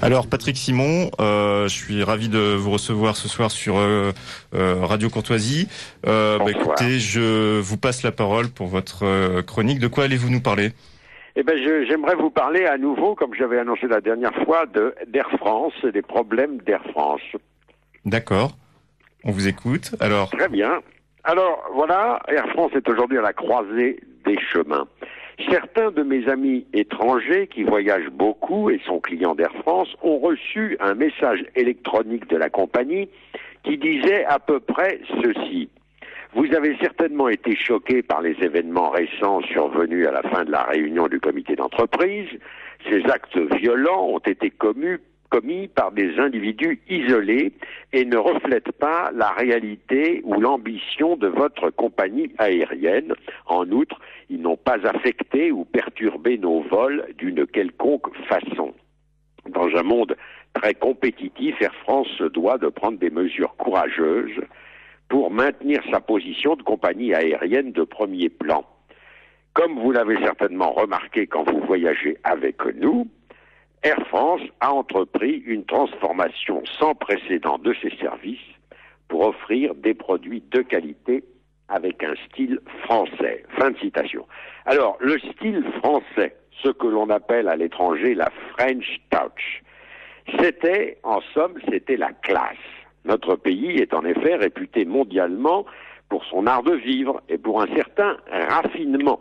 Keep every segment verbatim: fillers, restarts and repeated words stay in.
Alors Patrick Simon, euh, je suis ravi de vous recevoir ce soir sur euh, euh, Radio Courtoisie. Euh, bah, écoutez, je vous passe la parole pour votre euh, chronique. De quoi allez-vous nous parler ? Eh ben, je, j'aimerais vous parler à nouveau, comme j'avais annoncé la dernière fois, de d'Air France et des problèmes d'Air France. D'accord, on vous écoute. Alors. Très bien. Alors voilà, Air France est aujourd'hui à la croisée des chemins. Certains de mes amis étrangers qui voyagent beaucoup et sont clients d'Air France ont reçu un message électronique de la compagnie qui disait à peu près ceci. Vous avez certainement été choqués par les événements récents survenus à la fin de la réunion du comité d'entreprise. Ces actes violents ont été commis commis par des individus isolés et ne reflètent pas la réalité ou l'ambition de votre compagnie aérienne. En outre, ils n'ont pas affecté ou perturbé nos vols d'une quelconque façon. Dans un monde très compétitif, Air France se doit de prendre des mesures courageuses pour maintenir sa position de compagnie aérienne de premier plan. Comme vous l'avez certainement remarqué quand vous voyagez avec nous, Air France a entrepris une transformation sans précédent de ses services pour offrir des produits de qualité avec un style français. Fin de citation. Alors, le style français, ce que l'on appelle à l'étranger la French Touch, c'était, en somme, c'était la classe. Notre pays est en effet réputé mondialement pour son art de vivre et pour un certain raffinement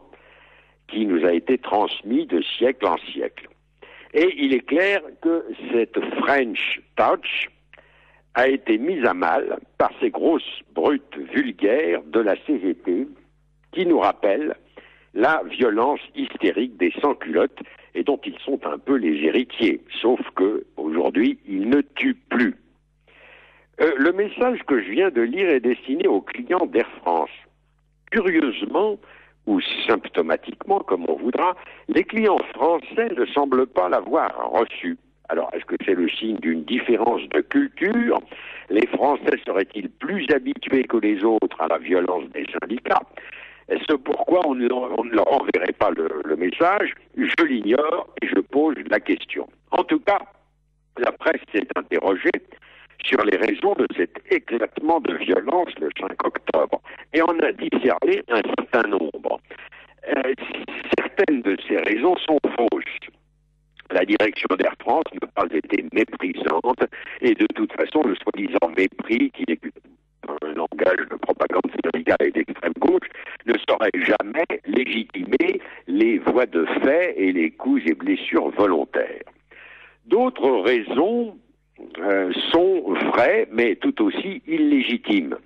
qui nous a été transmis de siècle en siècle. Et il est clair que cette French Touch a été mise à mal par ces grosses brutes vulgaires de la C G T qui nous rappellent la violence hystérique des sans-culottes et dont ils sont un peu les héritiers, sauf que aujourd'hui ils ne tuent plus. Euh, le message que je viens de lire est destiné aux clients d'Air France. Curieusement, ou symptomatiquement, comme on voudra, les clients français ne semblent pas l'avoir reçu. Alors, est-ce que c'est le signe d'une différence de culture ? Les Français seraient-ils plus habitués que les autres à la violence des syndicats ? Est-ce pourquoi on ne, on ne leur enverrait pas le, le message ? Je l'ignore et je pose la question. En tout cas, la presse s'est interrogée sur les raisons de cet éclatement de violence le cinq octobre. Et on a discerné un certain nombre. Euh, certaines de ces raisons sont fausses. La direction d'Air France n'a pas été méprisante, et de toute façon, le soi-disant mépris, qui est un langage de propagande syndicale et d'extrême gauche, ne saurait jamais légitimer les voies de fait et les coups et blessures volontaires. D'autres raisons Euh, sont vrais, mais tout aussi illégitimes.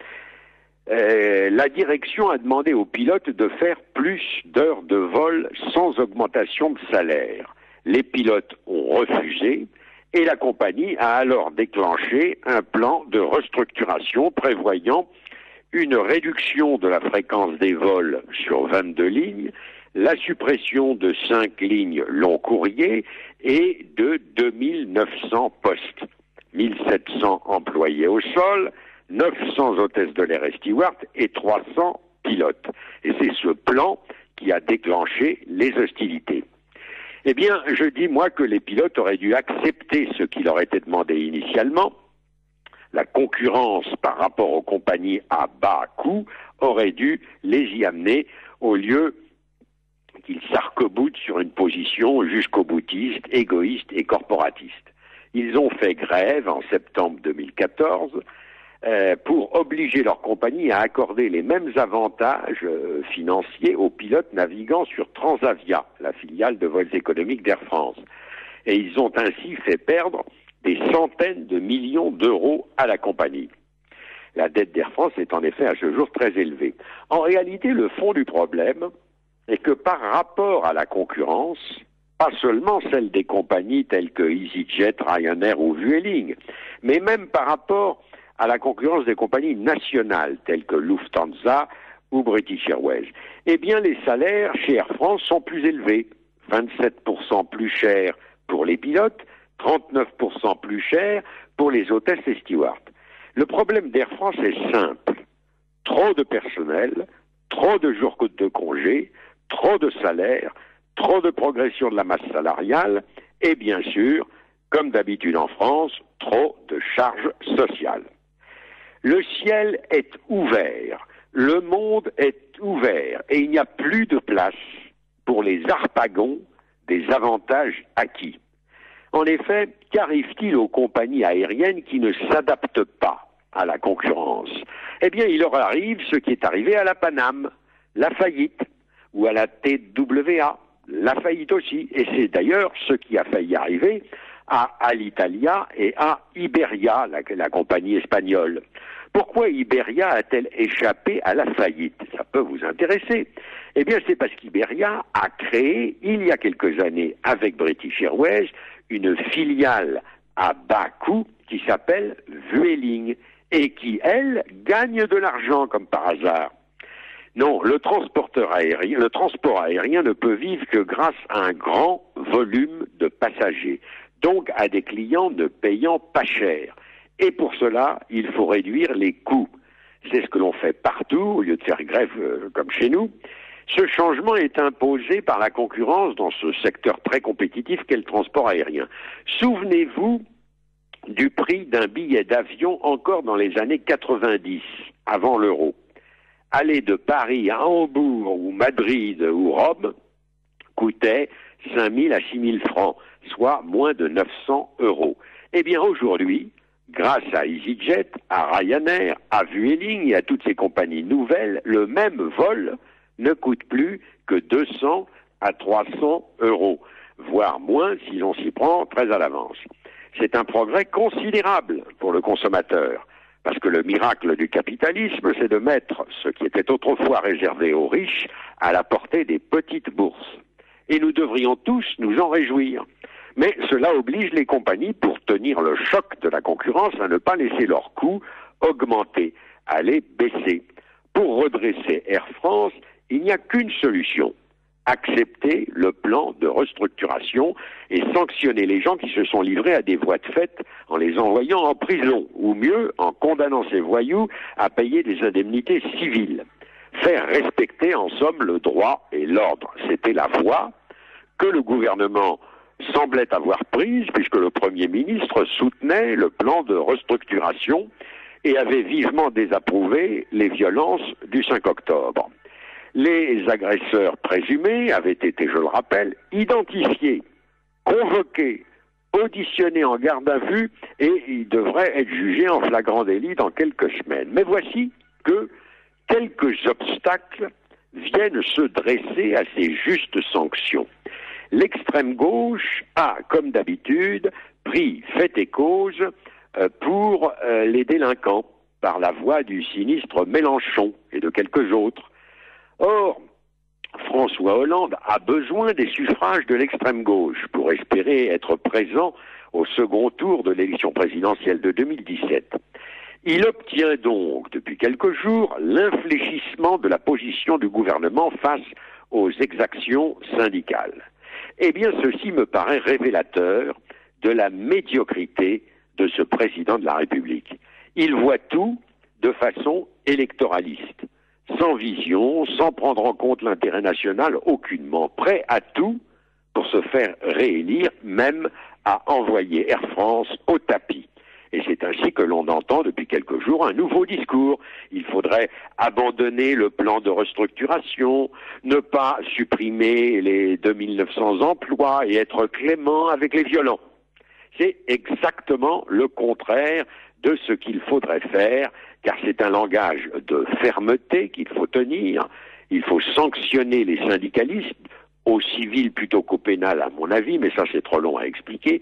Euh, la direction a demandé aux pilotes de faire plus d'heures de vol sans augmentation de salaire. Les pilotes ont refusé et la compagnie a alors déclenché un plan de restructuration prévoyant une réduction de la fréquence des vols sur vingt-deux lignes, la suppression de cinq lignes long courrier et de deux mille neuf cents postes. mille sept cents employés au sol, neuf cents hôtesses de l'air et stewards et trois cents pilotes. Et c'est ce plan qui a déclenché les hostilités. Eh bien, je dis, moi, que les pilotes auraient dû accepter ce qui leur était demandé initialement. La concurrence par rapport aux compagnies à bas coût aurait dû les y amener au lieu qu'ils s'arc-boutent sur une position jusqu'au boutiste, égoïste et corporatiste. Ils ont fait grève en septembre deux mille quatorze euh, pour obliger leur compagnie à accorder les mêmes avantages euh, financiers aux pilotes naviguant sur Transavia, la filiale de vols économiques d'Air France. Et ils ont ainsi fait perdre des centaines de millions d'euros à la compagnie. La dette d'Air France est en effet à ce jour très élevée. En réalité, le fond du problème est que par rapport à la concurrence, pas seulement celle des compagnies telles que EasyJet, Ryanair ou Vueling, mais même par rapport à la concurrence des compagnies nationales telles que Lufthansa ou British Airways, eh bien les salaires chez Air France sont plus élevés, vingt-sept pour cent plus chers pour les pilotes, trente-neuf pour cent plus chers pour les hôtesses et stewards. Le problème d'Air France est simple. Trop de personnel, trop de jours de congé, trop de salaires, trop de progression de la masse salariale et bien sûr, comme d'habitude en France, trop de charges sociales. Le ciel est ouvert, le monde est ouvert, et il n'y a plus de place pour les harpagons des avantages acquis. En effet, qu'arrive-t-il aux compagnies aériennes qui ne s'adaptent pas à la concurrence? Eh bien, il leur arrive ce qui est arrivé à la Paname, la faillite, ou à la T W A, la faillite aussi. Et c'est d'ailleurs ce qui a failli arriver à Alitalia et à Iberia, la, la compagnie espagnole. Pourquoi Iberia a-t-elle échappé à la faillite? Ça peut vous intéresser. Eh bien, c'est parce qu'Iberia a créé, il y a quelques années, avec British Airways, une filiale à bas coût qui s'appelle Vueling et qui, elle, gagne de l'argent comme par hasard. Non, le transporteur aérien, le transport aérien ne peut vivre que grâce à un grand volume de passagers, donc à des clients ne payant pas cher. Et pour cela, il faut réduire les coûts. C'est ce que l'on fait partout, au lieu de faire grève euh, comme chez nous. Ce changement est imposé par la concurrence dans ce secteur très compétitif qu'est le transport aérien. Souvenez-vous du prix d'un billet d'avion encore dans les années quatre-vingt-dix, avant l'euro. Aller de Paris à Hambourg ou Madrid ou Rome coûtait cinq mille à six mille francs, soit moins de neuf cents euros. Eh bien aujourd'hui, grâce à EasyJet, à Ryanair, à Vueling et à toutes ces compagnies nouvelles, le même vol ne coûte plus que deux cents à trois cents euros, voire moins si l'on s'y prend très à l'avance. C'est un progrès considérable pour le consommateur, parce que le miracle du capitalisme, c'est de mettre ce qui était autrefois réservé aux riches à la portée des petites bourses. Et nous devrions tous nous en réjouir. Mais cela oblige les compagnies, pour tenir le choc de la concurrence, à ne pas laisser leurs coûts augmenter, à les baisser. Pour redresser Air France, il n'y a qu'une solution: accepter le plan de restructuration et sanctionner les gens qui se sont livrés à des voies de fait en les envoyant en prison, ou mieux, en condamnant ces voyous à payer des indemnités civiles. Faire respecter en somme le droit et l'ordre. C'était la voie que le gouvernement semblait avoir prise, puisque le Premier ministre soutenait le plan de restructuration et avait vivement désapprouvé les violences du cinq octobre. Les agresseurs présumés avaient été, je le rappelle, identifiés, convoqués, auditionnés en garde à vue, et ils devraient être jugés en flagrant délit dans quelques semaines. Mais voici que quelques obstacles viennent se dresser à ces justes sanctions. L'extrême gauche a, comme d'habitude, pris fait et cause euh, pour euh, les délinquants par la voix du sinistre Mélenchon et de quelques autres. Or, François Hollande a besoin des suffrages de l'extrême gauche pour espérer être présent au second tour de l'élection présidentielle de deux mille dix-sept. Il obtient donc, depuis quelques jours, l'infléchissement de la position du gouvernement face aux exactions syndicales. Eh bien, ceci me paraît révélateur de la médiocrité de ce président de la République. Il voit tout de façon électoraliste, sans vision, sans prendre en compte l'intérêt national aucunement, prêt à tout pour se faire réélire, même à envoyer Air France au tapis. Et c'est ainsi que l'on entend depuis quelques jours un nouveau discours. Il faudrait abandonner le plan de restructuration, ne pas supprimer les deux mille neuf cents emplois et être clément avec les violents. C'est exactement le contraire de ce qu'il faudrait faire, car c'est un langage de fermeté qu'il faut tenir. Il faut sanctionner les syndicalistes, au civil plutôt qu'au pénal à mon avis, mais ça c'est trop long à expliquer,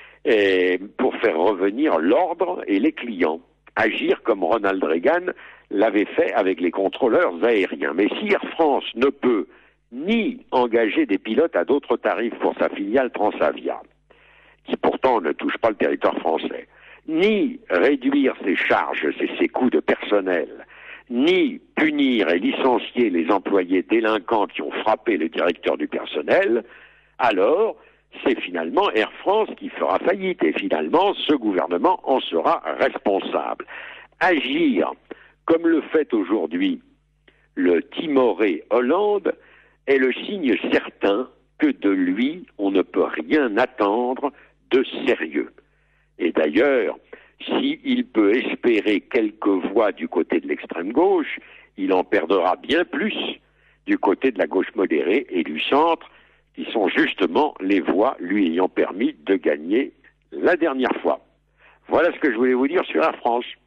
et pour faire revenir l'ordre et les clients. Agir comme Ronald Reagan l'avait fait avec les contrôleurs aériens. Mais si Air France ne peut ni engager des pilotes à d'autres tarifs pour sa filiale Transavia, qui pourtant ne touche pas le territoire français, ni réduire ses charges et ses coûts de personnel, ni punir et licencier les employés délinquants qui ont frappé le directeur du personnel, alors c'est finalement Air France qui fera faillite et finalement ce gouvernement en sera responsable. Agir comme le fait aujourd'hui le timoré Hollande est le signe certain que de lui on ne peut rien attendre de sérieux. Et d'ailleurs, s'il peut espérer quelques voix du côté de l'extrême gauche, il en perdra bien plus du côté de la gauche modérée et du centre, qui sont justement les voix lui ayant permis de gagner la dernière fois. Voilà ce que je voulais vous dire sur la France.